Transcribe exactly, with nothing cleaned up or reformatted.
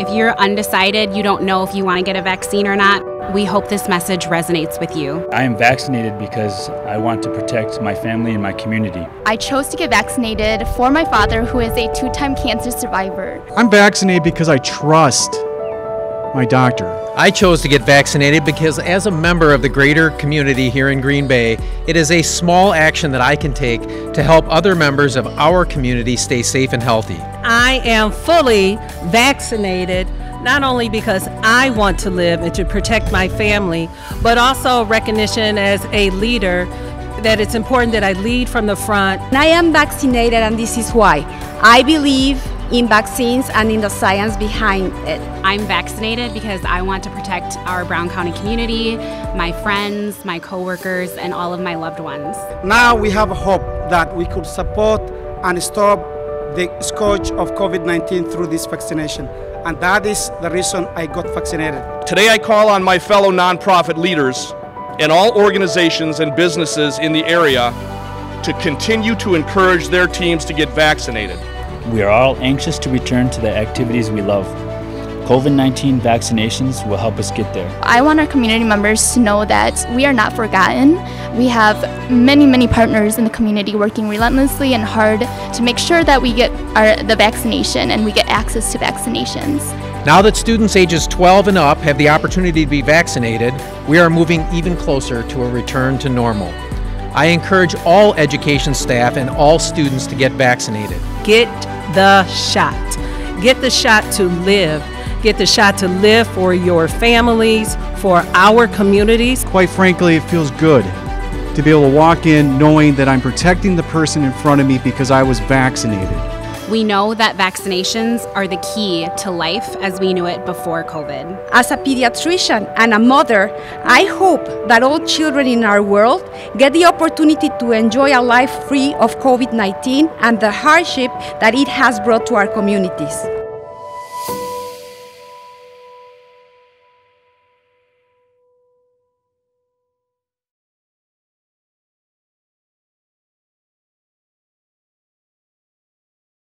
If you're undecided, you don't know if you want to get a vaccine or not, we hope this message resonates with you. I am vaccinated because I want to protect my family and my community. I chose to get vaccinated for my father, who is a two-time cancer survivor. I'm vaccinated because I trust my doctor. I chose to get vaccinated because as a member of the greater community here in Green Bay, it is a small action that I can take to help other members of our community stay safe and healthy. I am fully vaccinated, not only because I want to live and to protect my family, but also recognition as a leader that it's important that I lead from the front. I am vaccinated, and this is why. I believe in vaccines and in the science behind it. I'm vaccinated because I want to protect our Brown County community, my friends, my coworkers, and all of my loved ones. Now we have hope that we could support and stop the scourge of COVID nineteen through this vaccination. And that is the reason I got vaccinated. Today I call on my fellow nonprofit leaders and all organizations and businesses in the area to continue to encourage their teams to get vaccinated. We are all anxious to return to the activities we love. COVID nineteen vaccinations will help us get there. I want our community members to know that we are not forgotten. We have many, many partners in the community working relentlessly and hard to make sure that we get our, the vaccination and we get access to vaccinations. Now that students ages twelve and up have the opportunity to be vaccinated, we are moving even closer to a return to normal. I encourage all education staff and all students to get vaccinated. Get the shot. Get the shot to live. Get the shot to live for your families, for our communities. Quite frankly, it feels good to be able to walk in knowing that I'm protecting the person in front of me because I was vaccinated. We know that vaccinations are the key to life as we knew it before COVID. As a pediatrician and a mother, I hope that all children in our world get the opportunity to enjoy a life free of COVID nineteen and the hardship that it has brought to our communities.